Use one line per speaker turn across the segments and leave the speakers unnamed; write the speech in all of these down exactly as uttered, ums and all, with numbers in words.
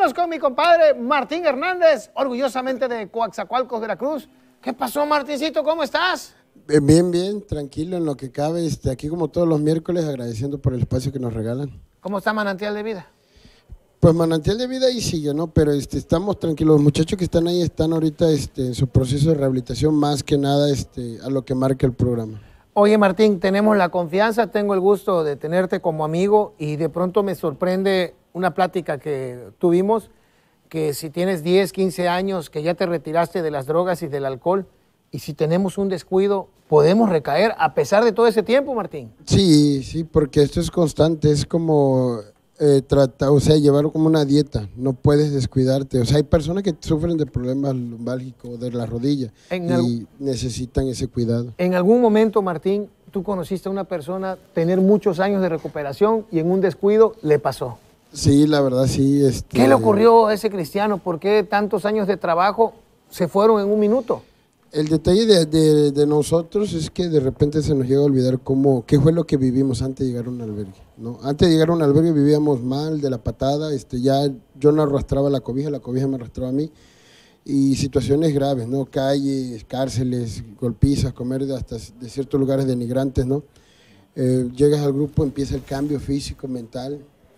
Vámonos con mi compadre Martín Hernández, orgullosamente de Coatzacoalcos, Veracruz. ¿Qué pasó, Martincito? ¿Cómo estás?
Bien, bien, tranquilo en lo que cabe. Este, aquí como todos los miércoles, agradeciendo por el espacio que nos regalan.
¿Cómo está Manantial de Vida?
Pues Manantial de Vida ahí sigue, ¿no? Pero este, estamos tranquilos. Los muchachos que están ahí están ahorita este, en su proceso de rehabilitación, más que nada este, a lo que marca el programa.
Oye, Martín, tenemos la confianza, tengo el gusto de tenerte como amigo y de pronto me sorprende una plática que tuvimos, que si tienes diez, quince años, que ya te retiraste de las drogas y del alcohol, y si tenemos un descuido, podemos recaer a pesar de todo ese tiempo, Martín.
Sí, sí, porque esto es constante, es como eh, trata, o sea, llevarlo como una dieta, no puedes descuidarte. O sea, hay personas que sufren de problemas lumbálgicos de la rodilla
En
y
el-
necesitan ese cuidado.
En algún momento, Martín, tú conociste a una persona tener muchos años de recuperación y en un descuido le pasó.
Sí, la verdad, sí. Este,
¿Qué le ocurrió a ese cristiano? ¿Por qué tantos años de trabajo se fueron en un minuto?
El detalle de, de- de nosotros es que de repente se nos llega a olvidar cómo, qué fue lo que vivimos antes de llegar a un albergue, ¿no? Antes de llegar a un albergue vivíamos mal, de la patada, este, ya yo no arrastraba la cobija, la cobija me arrastraba a mí, y situaciones graves, ¿no? Calles, cárceles, golpizas, comer de hasta de ciertos lugares denigrantes, ¿no? Eh, llegas al grupo, empieza el cambio físico, mental,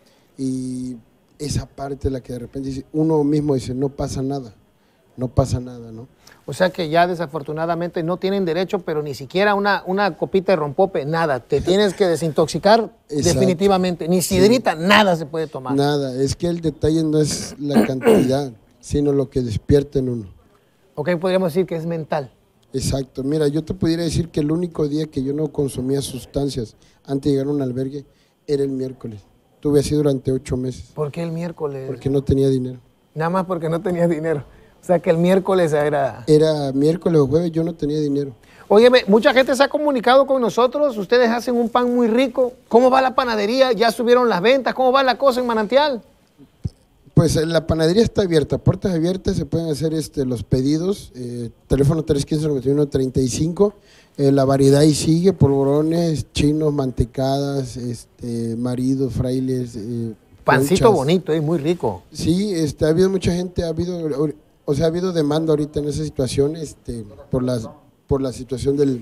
y esa parte es la que de repente dice, uno mismo dice, no pasa nada, no pasa nada, ¿no?
O sea que ya desafortunadamente no tienen derecho, pero ni siquiera una, una copita de rompope, nada. Te tienes que desintoxicar
Exacto.
definitivamente. Ni sidrita, sí. Nada se puede tomar.
Nada, es que el detalle no es la cantidad, sino lo que despierta en uno.
Ok, podríamos decir que es mental.
Exacto, mira, yo te pudiera decir que el único día que yo no consumía sustancias antes de llegar a un albergue era el miércoles. Tuve así durante ocho meses.
¿Por qué el miércoles?
Porque no tenía dinero.
Nada más porque no tenías dinero. O sea que el miércoles era...
Era miércoles o jueves, yo no tenía dinero.
Oye, mucha gente se ha comunicado con nosotros, ustedes hacen un pan muy rico. ¿Cómo va la panadería? ¿Ya subieron las ventas? ¿Cómo va la cosa en Manantial?
Pues la panadería está abierta, puertas abiertas, se pueden hacer este, los pedidos, eh, teléfono tres uno cinco, nueve uno tres cinco, eh, la variedad ahí sigue, polvorones, chinos, mantecadas, este, maridos, frailes. Eh,
Pancito
conchas.
bonito, es muy rico.
Sí, este, ha habido mucha gente, ha habido, o sea, ha habido demanda ahorita en esa situación, este, por, las, por la situación del,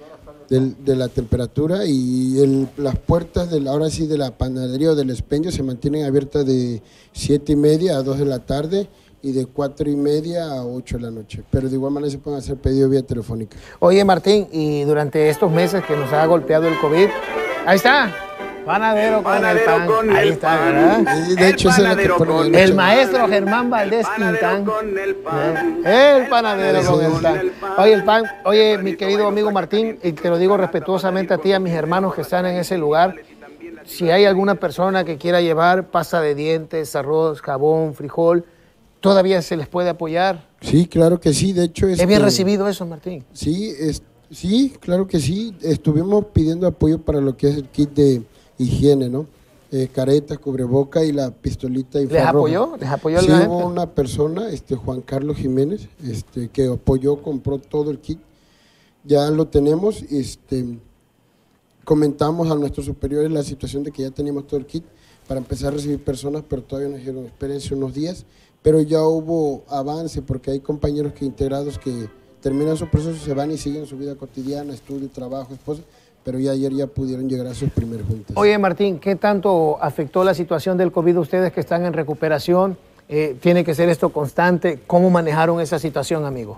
del, de la temperatura y el, las puertas, de la, ahora sí, de la panadería o del expendio se mantienen abiertas de siete y media a dos de la tarde y de cuatro y media a ocho de la noche, pero de igual manera se pueden hacer pedidos vía telefónica.
Oye, Martín, y durante estos meses que nos ha golpeado el COVID, ahí está, panadero con
Panadero
el pan,
con
ahí
el
está,
pan.
¿verdad?
Y de hecho, esa es la que
panadero
pone
con
mucho.
El maestro Germán Valdés
Panadero
Quintán.
con el pan.
¿Eh? El panadero con el
Con
pan.
el pan.
Oye, el pan, oye, mi querido amigo Martín, y te lo digo respetuosamente a ti, a mis hermanos que están en ese lugar, si hay alguna persona que quiera llevar pasta de dientes, arroz, jabón, frijol, todavía se les puede apoyar.
Sí, claro que sí, de hecho...
¿Es
este,
bien recibido eso, Martín?
Sí, es, sí, claro que sí. Estuvimos pidiendo apoyo para lo que es el kit de higiene, ¿no? Eh, caretas, cubreboca y la pistolita
¿Les
infrarroja.
apoyó? ¿Les apoyó
Sí,
la
hubo
gente?
una persona, este Juan Carlos Jiménez, este, que apoyó, compró todo el kit. Ya lo tenemos, este, comentamos a nuestros superiores la situación de que ya teníamos todo el kit para empezar a recibir personas, pero todavía nos dijeron, espérense unos días, pero ya hubo avance porque hay compañeros que integrados que terminan su proceso, se van y siguen su vida cotidiana, estudio, trabajo, esposa, pero ya ayer ya pudieron llegar a sus primeras juntas.
Oye, Martín, ¿qué tanto afectó la situación del COVID a ustedes que están en recuperación? Eh, ¿Tiene que ser esto constante? ¿Cómo manejaron esa situación, amigo?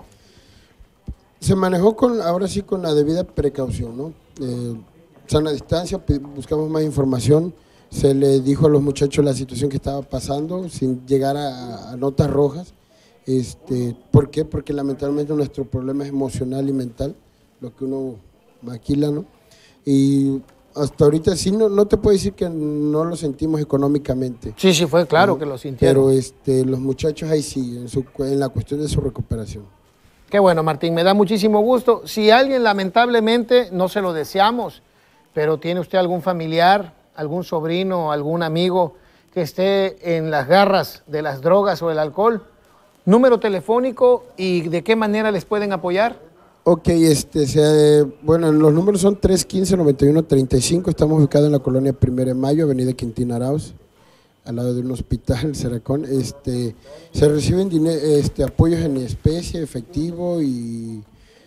Se manejó con, ahora sí con la debida precaución, ¿no? Eh, sana distancia, buscamos más información, se le dijo a los muchachos la situación que estaba pasando sin llegar a, a notas rojas. Este, ¿Por qué? Porque lamentablemente nuestro problema es emocional y mental, lo que uno maquila, ¿no? Y hasta ahorita sí, no, no te puedo decir que no lo sentimos económicamente.
Sí, sí, fue claro
¿no?
que lo sintieron.
Pero este, los muchachos ahí sí, en, su, en la cuestión de su recuperación.
Qué bueno, Martín, me da muchísimo gusto. Si alguien lamentablemente, no se lo deseamos, pero tiene usted algún familiar, algún sobrino, algún amigo que esté en las garras de las drogas o el alcohol, número telefónico y de qué manera les pueden apoyar.
Ok, este, se, bueno, los números son tres uno cinco, nueve uno tres cinco, estamos ubicados en la colonia Primero de Mayo, avenida Quintín Arauz. al lado de un hospital, Seracón, este, se reciben este, apoyos en especie, efectivo y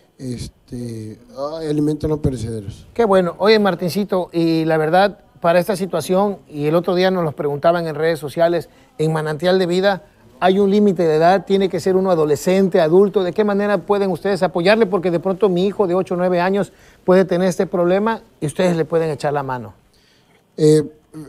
este, oh, alimentos no perecederos.
Qué bueno. Oye, Martincito, y la verdad, para esta situación, y el otro día nos lo preguntaban en redes sociales, en Manantial de Vida, ¿hay un límite de edad? ¿Tiene que ser uno adolescente, adulto? ¿De qué manera pueden ustedes apoyarle? Porque de pronto mi hijo de ocho o nueve años puede tener este problema y ustedes le pueden echar la mano.
Eh,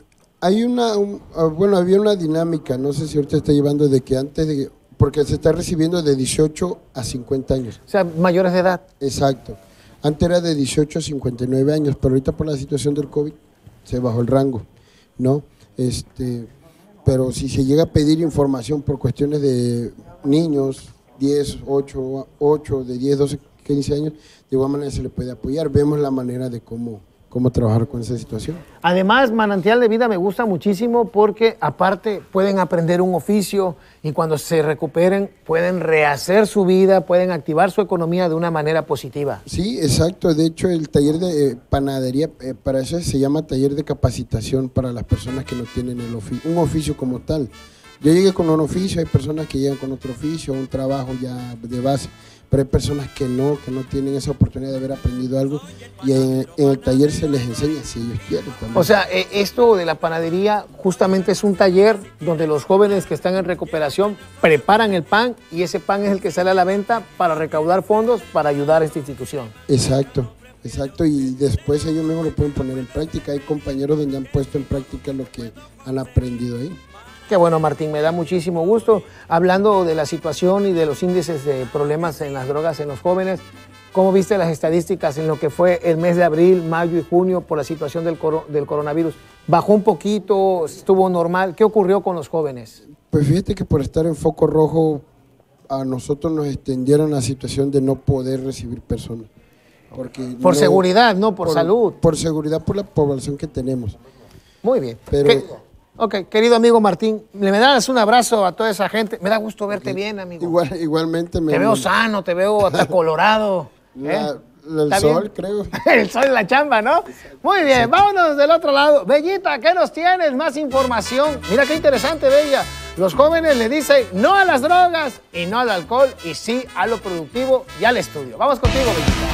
hay una, un, bueno, había una dinámica, no sé si ahorita está llevando de que antes de, porque se está recibiendo de dieciocho a cincuenta años.
O sea, mayores de edad.
Exacto. Antes era de dieciocho a cincuenta y nueve años, pero ahorita por la situación del COVID se bajó el rango, ¿no? Este, pero si se llega a pedir información por cuestiones de niños, diez, ocho, ocho, de diez, doce, quince años, de igual manera se le puede apoyar. Vemos la manera de cómo, cómo trabajar con esa situación.
Además, Manantial de Vida me gusta muchísimo porque aparte pueden aprender un oficio y cuando se recuperen pueden rehacer su vida, pueden activar su economía de una manera positiva.
Sí, exacto. De hecho, el taller de eh, panadería, eh, para eso se llama taller de capacitación para las personas que no tienen el oficio, un oficio como tal. Yo llegué con un oficio, hay personas que llegan con otro oficio, un trabajo ya de base, pero hay personas que no, que no tienen esa oportunidad de haber aprendido algo y en, en el taller se les enseña si ellos quieren también.
O sea, eh, esto de la panadería justamente es un taller donde los jóvenes que están en recuperación preparan el pan y ese pan es el que sale a la venta para recaudar fondos para ayudar a esta institución.
Exacto, exacto, y después ellos mismos lo pueden poner en práctica. Hay compañeros donde han puesto en práctica lo que han aprendido ahí.
Qué bueno, Martín, me da muchísimo gusto. Hablando de la situación y de los índices de problemas en las drogas en los jóvenes, ¿cómo viste las estadísticas en lo que fue el mes de abril, mayo y junio por la situación del, coro del coronavirus? ¿Bajó un poquito? ¿Estuvo normal? ¿Qué ocurrió con los jóvenes?
Pues fíjate que por estar en foco rojo, a nosotros nos extendieron la situación de no poder recibir personas. Porque
por
no,
seguridad, no por, por salud.
Por seguridad, por la población que tenemos.
Muy bien.
Pero...
¿Qué? Ok, querido amigo Martín, ¿le me das un abrazo a toda esa gente? Me da gusto verte okay. bien, amigo.
Igual, igualmente. Me
te veo sano, te veo hasta colorado.
La, ¿eh? El sol, bien? Creo.
El sol en la chamba, ¿no? Muy bien, sí. Vámonos del otro lado. Bellita, ¿qué nos tienes? Más información. Mira qué interesante, Bella. Los jóvenes le dicen no a las drogas y no al alcohol y sí a lo productivo y al estudio. Vamos contigo, Bellita.